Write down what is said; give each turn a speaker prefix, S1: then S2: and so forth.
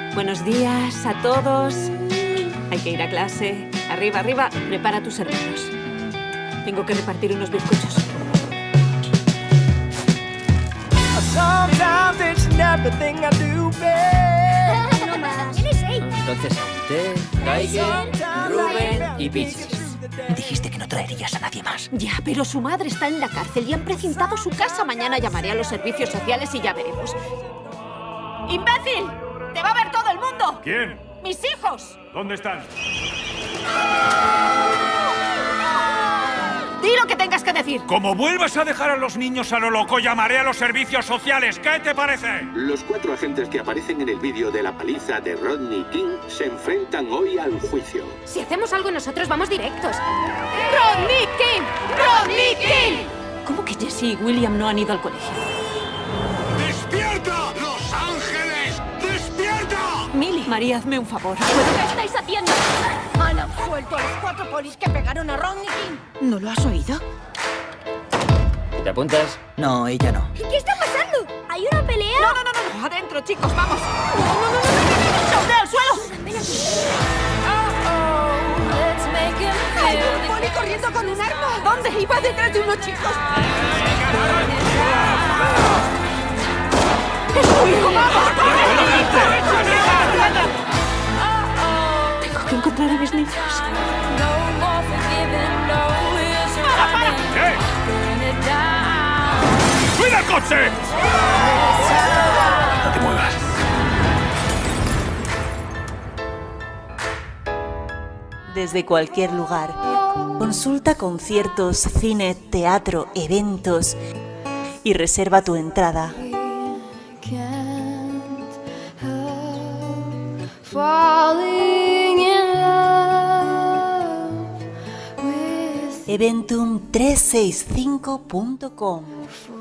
S1: Buenos días a todos. Hay que ir a clase. Arriba, arriba. Prepara tus hermanos. Tengo que repartir unos bizcochos.
S2: Entonces, Té, Tiger, Rubén y Peaches.
S3: Dijiste que no traerías a nadie más.
S1: Ya, pero su madre está en la cárcel y han precintado su casa. Mañana llamaré a los servicios sociales y ya veremos. ¡Imbécil! ¡Te va a ver todo el mundo!
S4: ¿Quién?
S1: ¡Mis hijos!
S4: ¿Dónde están?
S1: ¡Di lo que tengas que decir!
S4: Como vuelvas a dejar a los niños a lo loco, llamaré a los servicios sociales. ¿Qué te parece?
S5: Los 4 agentes que aparecen en el vídeo de la paliza de Rodney King se enfrentan hoy al juicio.
S6: Si hacemos algo nosotros vamos directos.
S1: ¡Rodney King! ¡Rodney King! ¿Cómo que Jesse y William no han ido al colegio?
S5: ¡Despierta, Los Ángeles! ¡Despierta!
S1: Millie, María, hazme un favor.
S6: ¿Qué estáis haciendo?
S7: Han absuelto a los 4 polis que pegaron a Rodney King.
S1: ¿No lo has oído?
S2: ¿Te apuntas?
S3: No, ella no.
S6: ¿Qué está pasando? ¿Hay una pelea?
S1: No. Adentro, chicos, vamos. ¡No! ¡Caeré al suelo!
S7: ¡Hay un poli corriendo con un arma!
S1: ¿Dónde? Iba detrás de unos chicos. ¡Es tu hijo! ¡Vamos! Tengo que encontrar a mis niños. ¡Para!
S4: ¿Qué? ¡Cuida el coche! No te muevas.
S8: Desde cualquier lugar. Consulta conciertos, cine, teatro, eventos y reserva tu entrada. Eventum365.com